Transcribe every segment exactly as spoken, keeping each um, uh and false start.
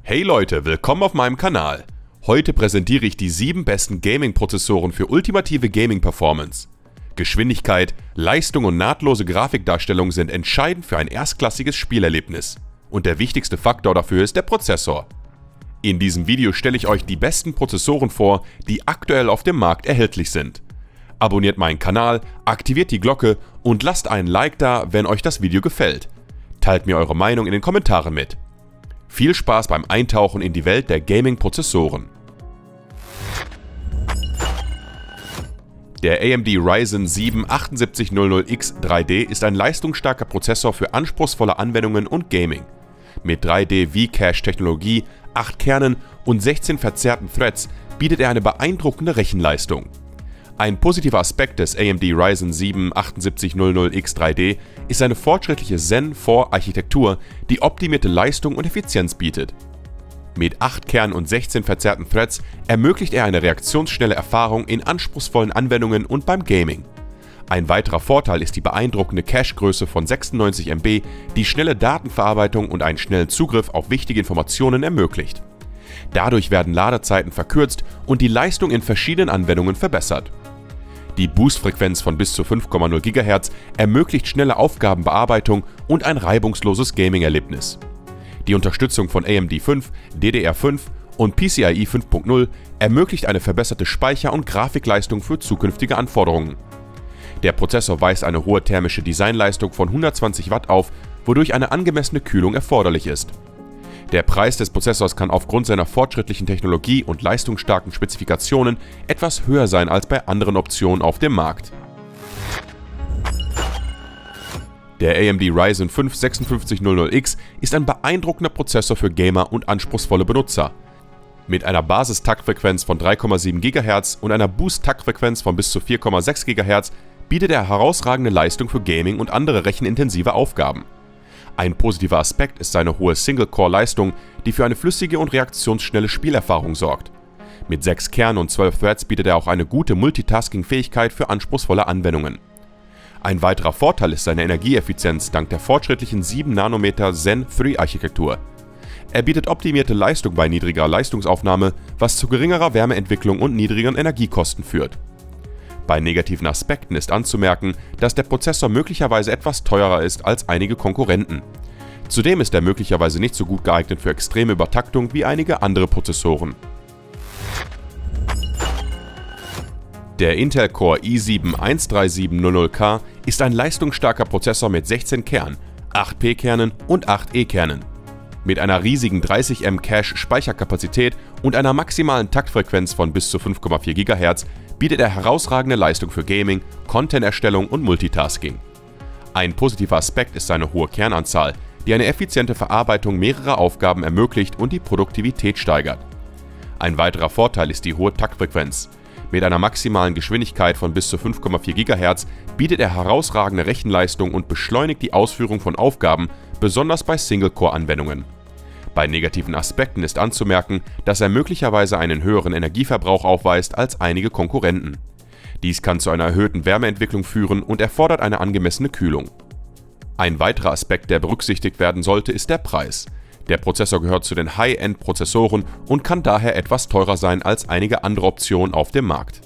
Hey Leute, willkommen auf meinem Kanal. Heute präsentiere ich die sieben besten Gaming-Prozessoren für ultimative Gaming-Performance. Geschwindigkeit, Leistung und nahtlose Grafikdarstellung sind entscheidend für ein erstklassiges Spielerlebnis. Und der wichtigste Faktor dafür ist der Prozessor. In diesem Video stelle ich euch die besten Prozessoren vor, die aktuell auf dem Markt erhältlich sind. Abonniert meinen Kanal, aktiviert die Glocke und lasst einen Like da, wenn euch das Video gefällt. Teilt mir eure Meinung in den Kommentaren mit. Viel Spaß beim Eintauchen in die Welt der Gaming-Prozessoren. Der A M D Ryzen sieben achtundsiebzig hundert X drei D ist ein leistungsstarker Prozessor für anspruchsvolle Anwendungen und Gaming. Mit drei D V-Cache-Technologie, acht Kernen und sechzehn verzerrten Threads bietet er eine beeindruckende Rechenleistung. Ein positiver Aspekt des A M D Ryzen sieben achtundsiebzig hundert X drei D ist seine fortschrittliche Zen vier Architektur, die optimierte Leistung und Effizienz bietet. Mit acht Kernen und sechzehn verzerrten Threads ermöglicht er eine reaktionsschnelle Erfahrung in anspruchsvollen Anwendungen und beim Gaming. Ein weiterer Vorteil ist die beeindruckende Cache-Größe von sechsundneunzig Megabyte, die schnelle Datenverarbeitung und einen schnellen Zugriff auf wichtige Informationen ermöglicht. Dadurch werden Ladezeiten verkürzt und die Leistung in verschiedenen Anwendungen verbessert. Die Boostfrequenz von bis zu fünf Komma null Gigahertz ermöglicht schnelle Aufgabenbearbeitung und ein reibungsloses Gaming-Erlebnis. Die Unterstützung von A M D fünf, D D R fünf und P C I E fünf Punkt null ermöglicht eine verbesserte Speicher- und Grafikleistung für zukünftige Anforderungen. Der Prozessor weist eine hohe thermische Designleistung von hundertzwanzig Watt auf, wodurch eine angemessene Kühlung erforderlich ist. Der Preis des Prozessors kann aufgrund seiner fortschrittlichen Technologie und leistungsstarken Spezifikationen etwas höher sein als bei anderen Optionen auf dem Markt. Der A M D Ryzen fünf fünfsechsundfünfzig hundert X ist ein beeindruckender Prozessor für Gamer und anspruchsvolle Benutzer. Mit einer Basistaktfrequenz von drei Komma sieben Gigahertz und einer Boost-Taktfrequenz von bis zu vier Komma sechs Gigahertz bietet er herausragende Leistung für Gaming und andere rechenintensive Aufgaben. Ein positiver Aspekt ist seine hohe Single-Core-Leistung, die für eine flüssige und reaktionsschnelle Spielerfahrung sorgt. Mit sechs Kernen und zwölf Threads bietet er auch eine gute Multitasking-Fähigkeit für anspruchsvolle Anwendungen. Ein weiterer Vorteil ist seine Energieeffizienz dank der fortschrittlichen sieben Nanometer Zen drei Architektur. Er bietet optimierte Leistung bei niedriger Leistungsaufnahme, was zu geringerer Wärmeentwicklung und niedrigeren Energiekosten führt. Bei negativen Aspekten ist anzumerken, dass der Prozessor möglicherweise etwas teurer ist als einige Konkurrenten. Zudem ist er möglicherweise nicht so gut geeignet für extreme Übertaktung wie einige andere Prozessoren. Der Intel Core i sieben eins drei sieben null null K ist ein leistungsstarker Prozessor mit sechzehn Kernen, acht P-Kernen und acht E-Kernen. Mit einer riesigen dreißig Megabyte Cache-Speicherkapazität und einer maximalen Taktfrequenz von bis zu fünf Komma vier Gigahertz bietet er herausragende Leistung für Gaming, Content-Erstellung und Multitasking. Ein positiver Aspekt ist seine hohe Kernanzahl, die eine effiziente Verarbeitung mehrerer Aufgaben ermöglicht und die Produktivität steigert. Ein weiterer Vorteil ist die hohe Taktfrequenz. Mit einer maximalen Geschwindigkeit von bis zu fünf Komma vier Gigahertz bietet er herausragende Rechenleistung und beschleunigt die Ausführung von Aufgaben, besonders bei Single-Core-Anwendungen. Bei negativen Aspekten ist anzumerken, dass er möglicherweise einen höheren Energieverbrauch aufweist als einige Konkurrenten. Dies kann zu einer erhöhten Wärmeentwicklung führen und erfordert eine angemessene Kühlung. Ein weiterer Aspekt, der berücksichtigt werden sollte, ist der Preis. Der Prozessor gehört zu den High-End-Prozessoren und kann daher etwas teurer sein als einige andere Optionen auf dem Markt.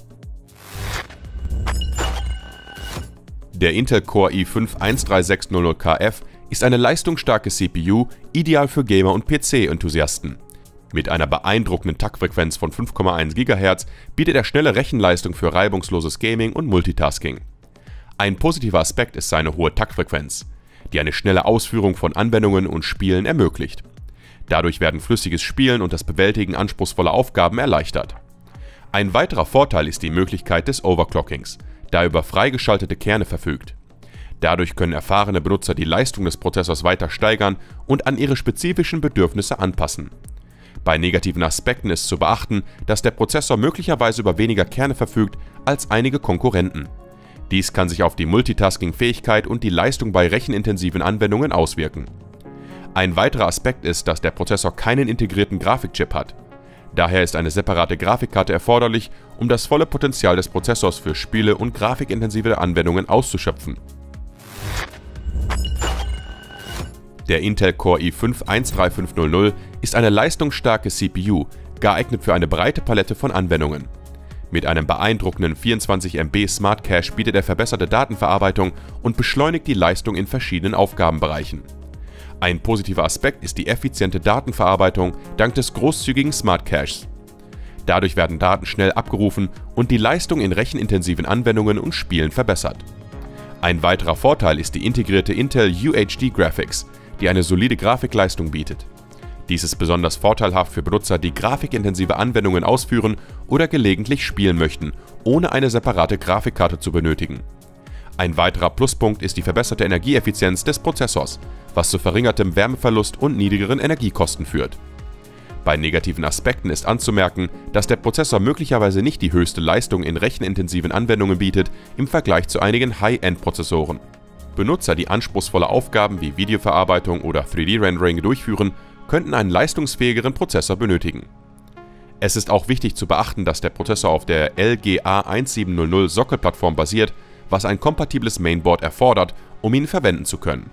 Der Intel Core i fünf eins drei sechs null null K F ist eine leistungsstarke C P U, ideal für Gamer und P C-Enthusiasten. Mit einer beeindruckenden Taktfrequenz von fünf Komma eins Gigahertz bietet er schnelle Rechenleistung für reibungsloses Gaming und Multitasking. Ein positiver Aspekt ist seine hohe Taktfrequenz, die eine schnelle Ausführung von Anwendungen und Spielen ermöglicht. Dadurch werden flüssiges Spielen und das Bewältigen anspruchsvoller Aufgaben erleichtert. Ein weiterer Vorteil ist die Möglichkeit des Overclockings, da er über freigeschaltete Kerne verfügt. Dadurch können erfahrene Benutzer die Leistung des Prozessors weiter steigern und an ihre spezifischen Bedürfnisse anpassen. Bei negativen Aspekten ist zu beachten, dass der Prozessor möglicherweise über weniger Kerne verfügt als einige Konkurrenten. Dies kann sich auf die Multitasking-Fähigkeit und die Leistung bei rechenintensiven Anwendungen auswirken. Ein weiterer Aspekt ist, dass der Prozessor keinen integrierten Grafikchip hat. Daher ist eine separate Grafikkarte erforderlich, um das volle Potenzial des Prozessors für Spiele und grafikintensive Anwendungen auszuschöpfen. Der Intel Core i fünf eins drei fünf null null ist eine leistungsstarke C P U, geeignet für eine breite Palette von Anwendungen. Mit einem beeindruckenden vierundzwanzig Megabyte Smart Cache bietet er verbesserte Datenverarbeitung und beschleunigt die Leistung in verschiedenen Aufgabenbereichen. Ein positiver Aspekt ist die effiziente Datenverarbeitung dank des großzügigen Smart Caches. Dadurch werden Daten schnell abgerufen und die Leistung in rechenintensiven Anwendungen und Spielen verbessert. Ein weiterer Vorteil ist die integrierte Intel U H D Graphics, die eine solide Grafikleistung bietet. Dies ist besonders vorteilhaft für Benutzer, die grafikintensive Anwendungen ausführen oder gelegentlich spielen möchten, ohne eine separate Grafikkarte zu benötigen. Ein weiterer Pluspunkt ist die verbesserte Energieeffizienz des Prozessors, was zu verringertem Wärmeverlust und niedrigeren Energiekosten führt. Bei negativen Aspekten ist anzumerken, dass der Prozessor möglicherweise nicht die höchste Leistung in rechenintensiven Anwendungen bietet im Vergleich zu einigen High-End-Prozessoren. Benutzer, die anspruchsvolle Aufgaben wie Videoverarbeitung oder drei D Rendering durchführen, könnten einen leistungsfähigeren Prozessor benötigen. Es ist auch wichtig zu beachten, dass der Prozessor auf der L G A siebzehn hundert Sockelplattform basiert, was ein kompatibles Mainboard erfordert, um ihn verwenden zu können.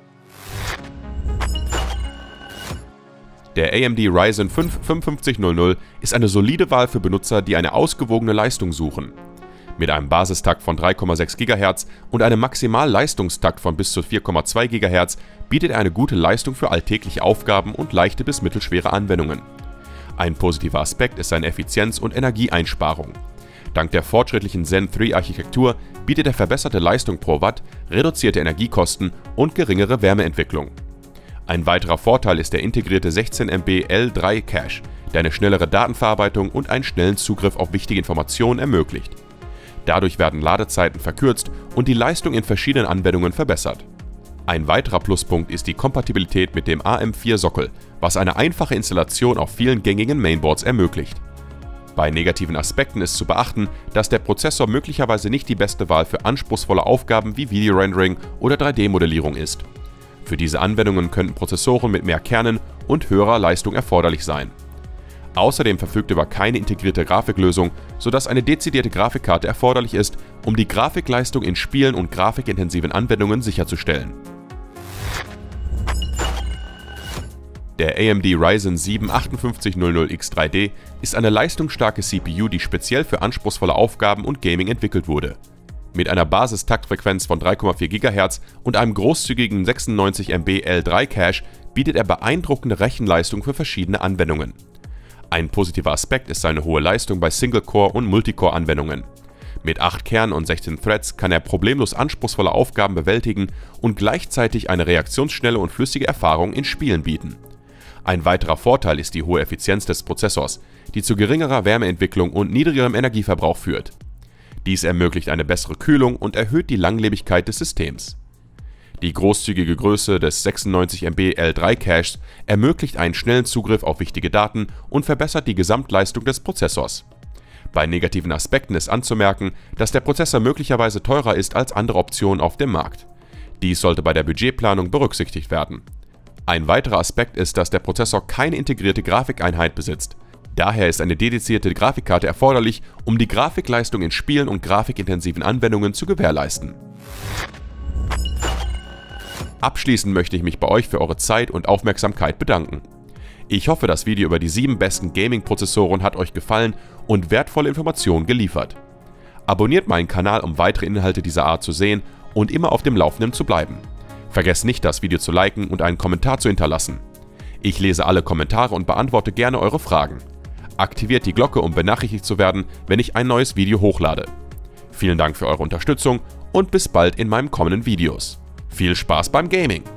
Der A M D Ryzen fünf fünfundfünfzig hundert ist eine solide Wahl für Benutzer, die eine ausgewogene Leistung suchen. Mit einem Basistakt von drei Komma sechs Gigahertz und einem Maximalleistungstakt von bis zu vier Komma zwei Gigahertz bietet er eine gute Leistung für alltägliche Aufgaben und leichte bis mittelschwere Anwendungen. Ein positiver Aspekt ist seine Effizienz und Energieeinsparung. Dank der fortschrittlichen Zen drei Architektur bietet er verbesserte Leistung pro Watt, reduzierte Energiekosten und geringere Wärmeentwicklung. Ein weiterer Vorteil ist der integrierte sechzehn Megabyte L drei Cache, der eine schnellere Datenverarbeitung und einen schnellen Zugriff auf wichtige Informationen ermöglicht. Dadurch werden Ladezeiten verkürzt und die Leistung in verschiedenen Anwendungen verbessert. Ein weiterer Pluspunkt ist die Kompatibilität mit dem A M vier Sockel, was eine einfache Installation auf vielen gängigen Mainboards ermöglicht. Bei negativen Aspekten ist zu beachten, dass der Prozessor möglicherweise nicht die beste Wahl für anspruchsvolle Aufgaben wie Videorendering oder drei D-Modellierung ist. Für diese Anwendungen könnten Prozessoren mit mehr Kernen und höherer Leistung erforderlich sein. Außerdem verfügt er über keine integrierte Grafiklösung, sodass eine dezidierte Grafikkarte erforderlich ist, um die Grafikleistung in Spielen und grafikintensiven Anwendungen sicherzustellen. Der A M D Ryzen sieben achtundfünfzig hundert X drei D ist eine leistungsstarke C P U, die speziell für anspruchsvolle Aufgaben und Gaming entwickelt wurde. Mit einer Basistaktfrequenz von drei Komma vier Gigahertz und einem großzügigen sechsundneunzig Megabyte L drei Cache bietet er beeindruckende Rechenleistung für verschiedene Anwendungen. Ein positiver Aspekt ist seine hohe Leistung bei Single-Core- und Multicore-Anwendungen. Mit acht Kernen und sechzehn Threads kann er problemlos anspruchsvolle Aufgaben bewältigen und gleichzeitig eine reaktionsschnelle und flüssige Erfahrung in Spielen bieten. Ein weiterer Vorteil ist die hohe Effizienz des Prozessors, die zu geringerer Wärmeentwicklung und niedrigerem Energieverbrauch führt. Dies ermöglicht eine bessere Kühlung und erhöht die Langlebigkeit des Systems. Die großzügige Größe des sechsundneunzig Megabyte L drei Caches ermöglicht einen schnellen Zugriff auf wichtige Daten und verbessert die Gesamtleistung des Prozessors. Bei negativen Aspekten ist anzumerken, dass der Prozessor möglicherweise teurer ist als andere Optionen auf dem Markt. Dies sollte bei der Budgetplanung berücksichtigt werden. Ein weiterer Aspekt ist, dass der Prozessor keine integrierte Grafikeinheit besitzt. Daher ist eine dedizierte Grafikkarte erforderlich, um die Grafikleistung in Spielen und grafikintensiven Anwendungen zu gewährleisten. Abschließend möchte ich mich bei euch für eure Zeit und Aufmerksamkeit bedanken. Ich hoffe, das Video über die sieben besten Gaming-Prozessoren hat euch gefallen und wertvolle Informationen geliefert. Abonniert meinen Kanal, um weitere Inhalte dieser Art zu sehen und immer auf dem Laufenden zu bleiben. Vergesst nicht, das Video zu liken und einen Kommentar zu hinterlassen. Ich lese alle Kommentare und beantworte gerne eure Fragen. Aktiviert die Glocke, um benachrichtigt zu werden, wenn ich ein neues Video hochlade. Vielen Dank für eure Unterstützung und bis bald in meinen kommenden Videos. Viel Spaß beim Gaming!